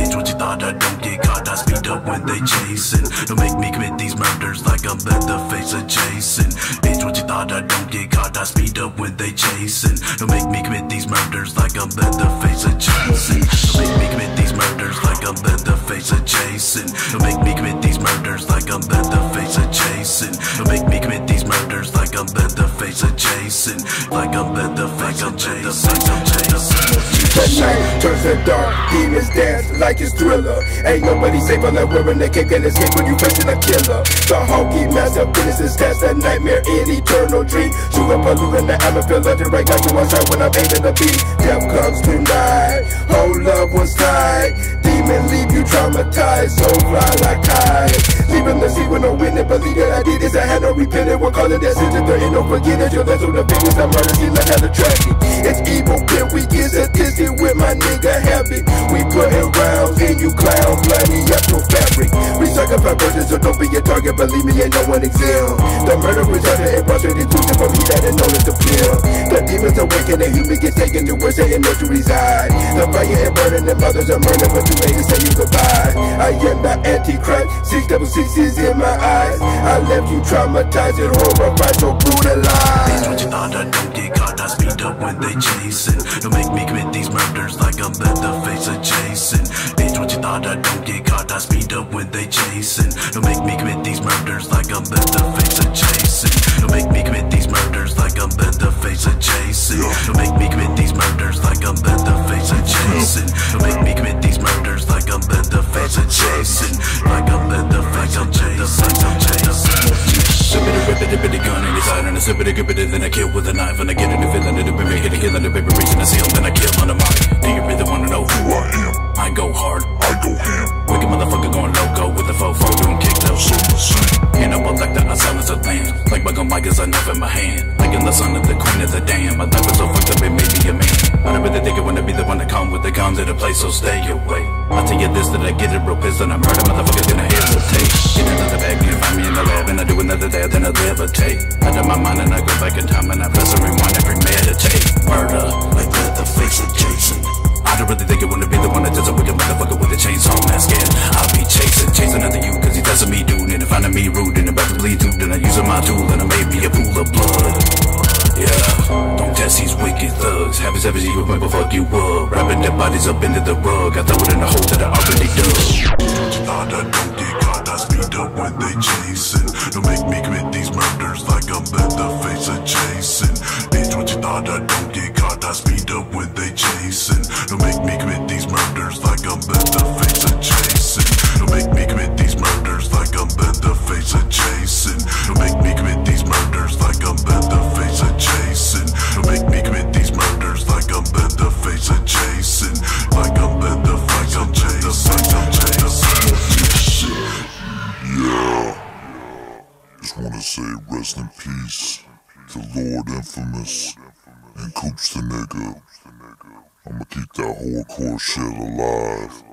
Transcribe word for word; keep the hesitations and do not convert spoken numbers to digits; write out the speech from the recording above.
Bitch, what you thought? I don't get caught, I speed up when they chasing. Don't make me commit these murders like I'm Leatherface or Jason. Bitch, what you thought? I don't get caught, I speed up when they chasing. Don't make me commit these murders like I'm Leatherface or Jason. Don't make me commit these murders like I'm Leatherface or Jason. Don't make me commit these murders like I'm Leatherface or Jason. Don't make me commit these murders like I'm Leatherface or Jason. Like I'm Leatherface or Jason. The night turns to dark, demons dance like it's Thriller. Ain't nobody safe on that wearing the cape, can't escape when you facing a killer. The honky master business test, a nightmare in eternal dream. Shoot up a loot in the atmosphere, left and right, got you on shot when I'm aiming the beat. Death comes tonight, whole loved ones tied. Demon leave you traumatized, so fly like high. Leaving the sea with no witness, believe that I did this, I had no repenting. We're calling that sin, there ain't no forgetting. You're left with the fingers, I murder, see like hella tragic. It's evil, when we get statistic with my nigga habit. We putting rounds in you clown, bloody up your fabric. Recycle vibrations, so don't be a target, believe me, ain't no one exempt. The murder resulted in frustrated inclusion from he that know it's the pill. The demons awaken, the human gets taken to where Satan knows to reside. The fire and burning, the mothers are murdered, but too late to say you goodbye. I am the Antichrist, six double six is in my eyes. I left you traumatized and horrified, so brutalized. Bitch, what you thought? I don't get caught, I speed up when they chasing. Don't make me commit these murders like I'm Leatherface or Jason. Bitch, what you thought? I don't get caught, I speed up when they chasing. Don't make me commit these murders like I'm Leatherface or Jason. Don't make me commit these murders like I'm Leatherface or Jason. Don't make me commit these murders like I'm Leatherface or Jason. Don't make me commit these murders like I'm Leatherface or Jason. Like I'm Leatherface or Jason. Sippity rippity bitty gun in his side and a sippity gippity, then I kill with a knife and I get in the feeling of the baby hit a kill and the baby reaching the seal, then I kill on the mic. Do you really wanna know who I am? I go hard, I go ham. Wicked motherfucker going loco with the fofo doing kick those. And I'm like that, I silence a lamb. Like bug on mic is a knife in my hand. Like in the son of the queen of the damn. My life was so fucked up it made me a man. I don't really think I wanna be the one to come with the guns at a place, so stay away. I'll tell you this, that I get it real pissed and I murder motherfuckers gonna hesitate. Get another bag and find me in the lab and I do another there, then I levitate. Out of my mind and I go back in time and I press and rewind and premeditate. Murder, like Leatherface or Jason. I don't really think I wanna be the one that does a wicked motherfucker with a chainsaw mask in. I'll be chasing, chasing after you cause he testing me dude. And if finding me rude and about to bleed through, then I using my tool and I made me a pool of blood. Yeah, don't test these wicked thugs. Happy savage you remember fuck you up. Wrapping their bodies up into the rug. I throw it in the hole that I already dug. Thought I don't get caught, I speed up when they chasing. Don't make me commit these murders like I'm Leatherface or Jason. Bitch, what you thought? I don't get caught, I speed up when they chasing. Don't make me commit these murders like I'm Leatherface or Jason. Don't make me commit these murders like I'm Leatherface or Jason. Don't make me commit these murders like I'm Leatherface or Jason. Don't make me commit these murders like I'm Leatherface or Jason. Like I'm Leatherface or Jason. Yeah. Just wanna say rest in peace to Lord Infamous and Coops the nigga. I'ma keep that hardcore shit alive.